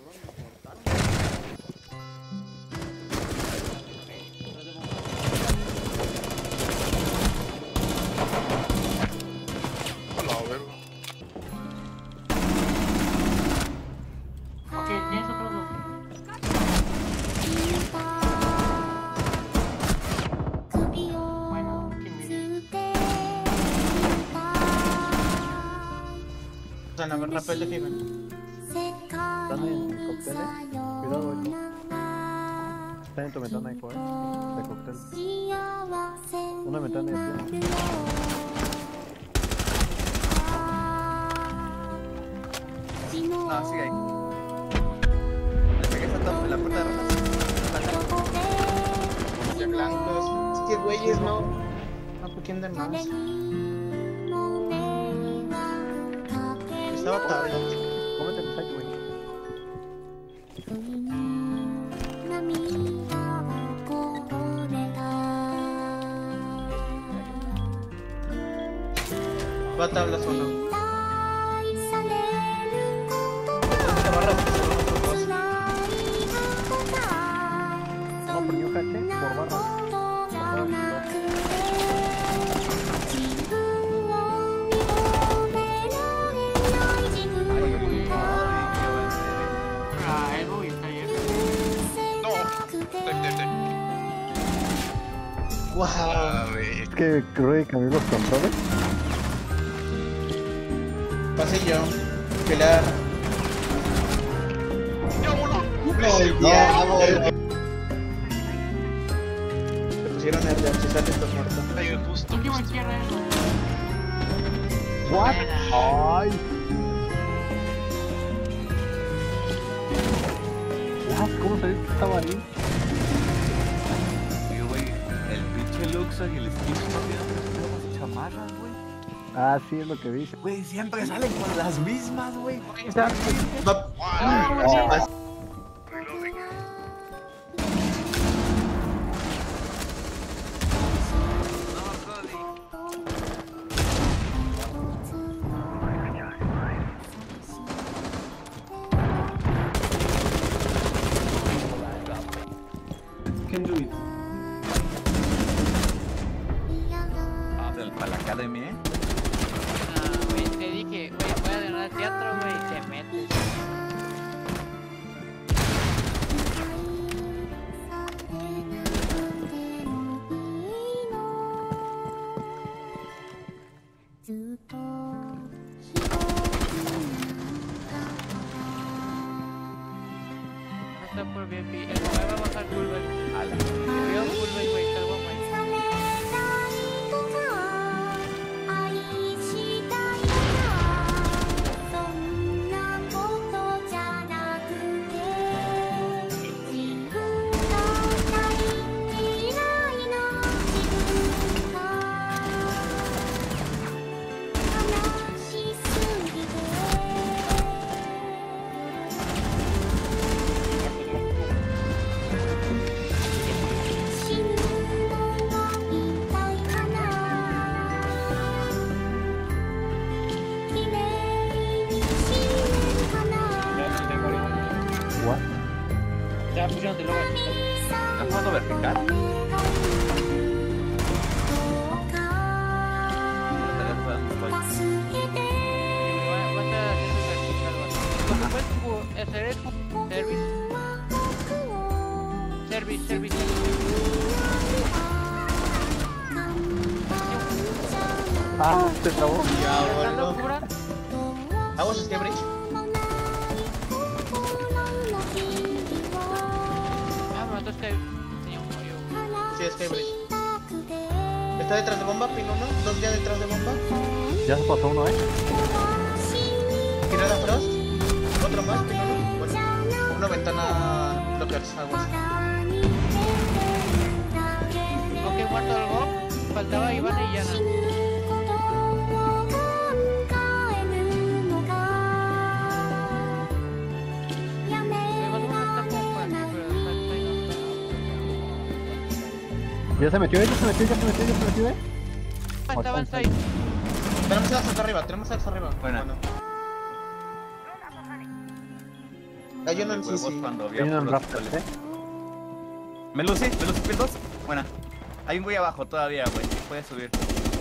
Ok, tienes otros dos. Bueno, Están a ver rappel de Heaven. Están en cócteles. Cuidado, esto. Están en tu ventana, hijo, de cóctel. Una ventana de pie. No, sigue ahí. Desde que está en la puerta de rojas. Ya blancos. Es que güeyes no. No, ¿quién de más? Estaba tarde. Cómete el site, güey. Va a tablas o no. No, pero yo caché por barra. ah, Evo y está ayer. Wow. Es que creo que cambió los controles. Pasillo. Pilar. No, ya, te pusieron nervios, si sale estás muerto. Último izquierda, Evo. What? Ay. What? ¿Cómo sabías que estaba ahí? Digo, güey, el pinche Luxor y el Stitch no tienen las mismas chamarras, güey. Ah, sí, es lo que dice. Güey, siempre salen con las mismas, güey. Can do it. Para la academia, ¿eh? Ah, güey, te dije, güey, voy a ganar teatro, güey, te metes. No está por bien, el güey va a bajar Bulbel. Ala. Veo Bulbel, güey, salgo, güey. What? Ya pusieron de logo. ¿Estás jugando vertical? Service. Ah, se trabó. Ya, ¿La boludo. locura? Vamos, es que bridge. Ah, me mató Sky. Tenía un hoyo. Sí, es que bridge. Está detrás de bomba, pin 1. 2 ya detrás de bomba. Ya se pasó uno, Tirada Frost. Otro más, pin 1. Bueno, una ventana blockers, aguas. Ok, muerto algo. Faltaba Iván y Yana. Ya se metió, Estaban 6. Tenemos a hasta arriba, tenemos a hasta arriba. Buena. Bueno. Hay uno en Huevos CC. cuando había Hay uno en puros Raptor, pistoles. ¿eh? Melusi, Melusi, pin 2. Buena. Hay un güey abajo todavía, güey. Puede subir.